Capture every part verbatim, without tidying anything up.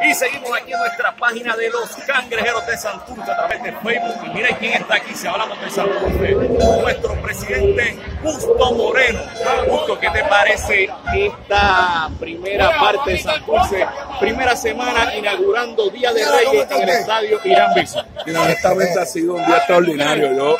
Y seguimos aquí en nuestra página de los Cangrejeros de Santurce a través de Facebook. Y mira quién está aquí, si hablamos de Santurce, nuestro presidente Justo Moreno. Justo, ¿qué te parece esta primera parte de Santurce? Primera semana inaugurando Día de Reyes en el estadio Irán Bison. Y honestamente ha sido un día extraordinario. Yo,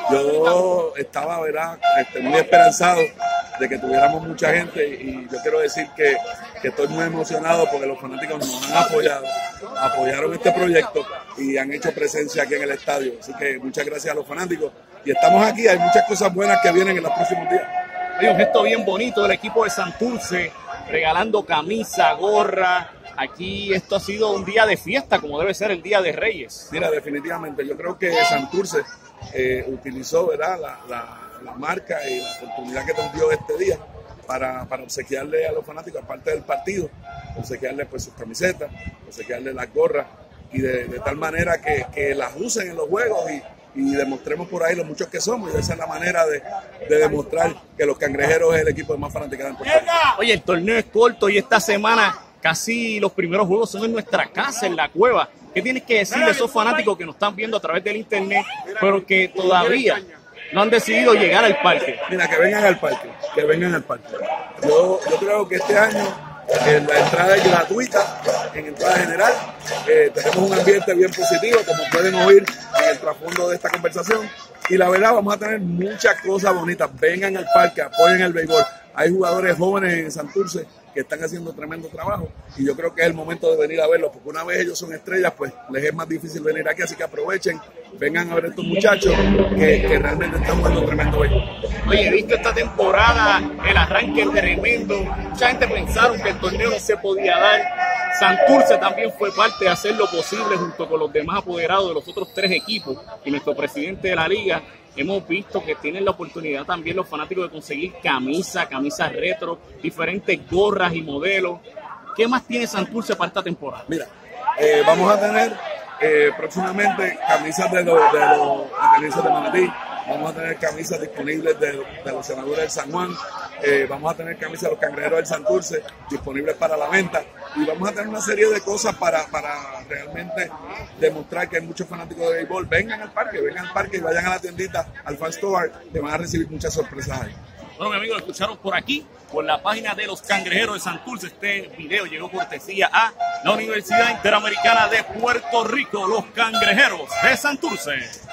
yo estaba, ¿verdad?, este, muy esperanzado de que tuviéramos mucha gente, y yo quiero decir que, que estoy muy emocionado porque los fanáticos nos han apoyado, apoyaron este proyecto y han hecho presencia aquí en el estadio. Así que muchas gracias a los fanáticos y estamos aquí. Hay muchas cosas buenas que vienen en los próximos días. Hay un gesto bien bonito del equipo de Santurce regalando camisa, gorra. Aquí esto ha sido un día de fiesta, como debe ser el Día de Reyes. Mira, definitivamente, yo creo que Santurce eh, utilizó, ¿verdad?, la, la, la marca y la oportunidad que nos dio este día para, para obsequiarle a los fanáticos, aparte del partido, obsequiarle pues sus camisetas, obsequiarle las gorras, y de, de tal manera que, que las usen en los juegos y, y demostremos por ahí lo muchos que somos, y esa es la manera de, de demostrar que los Cangrejeros es el equipo de más fanaticada en Puerto Rico. Oye, el torneo es corto y esta semana casi los primeros juegos son en nuestra casa, en la cueva. ¿Qué tienes que decir de esos fanáticos que nos están viendo a través del internet, pero que todavía no han decidido llegar al parque? Mira, que vengan al parque, que vengan al parque. Yo, yo creo que este año eh, la entrada es gratuita, en entrada general. Eh, tenemos un ambiente bien positivo, como pueden oír en el trasfondo de esta conversación. Y la verdad, vamos a tener muchas cosas bonitas. Vengan al parque, apoyen el béisbol. Hay jugadores jóvenes en Santurce que están haciendo tremendo trabajo, y yo creo que es el momento de venir a verlos, porque una vez ellos son estrellas, pues les es más difícil venir aquí, así que aprovechen, vengan a ver a estos muchachos que, que realmente están jugando tremendo béisbol. Oye, he visto esta temporada, el arranque tremendo, mucha gente pensaron que el torneo no se podía dar. Santurce también fue parte de hacer lo posible junto con los demás apoderados de los otros tres equipos y nuestro presidente de la liga. Hemos visto que tienen la oportunidad también los fanáticos de conseguir camisas, camisas retro, diferentes gorras y modelos. ¿Qué más tiene Santurce para esta temporada? Mira, eh, vamos a tener eh, próximamente camisas de los de los atenienses de Manatí, vamos a tener camisas disponibles de, de los senadores del San Juan, eh, vamos a tener camisas de los Cangrejeros del Santurce disponibles para la venta, y vamos a tener una serie de cosas para, para realmente demostrar que hay muchos fanáticos de béisbol. Vengan al parque, vengan al parque y vayan a la tiendita, al Fan Store, que van a recibir muchas sorpresas ahí. Bueno, mi amigo, lo escucharon por aquí, por la página de los Cangrejeros de Santurce. Este video llegó cortesía a la Universidad Interamericana de Puerto Rico, los Cangrejeros de Santurce.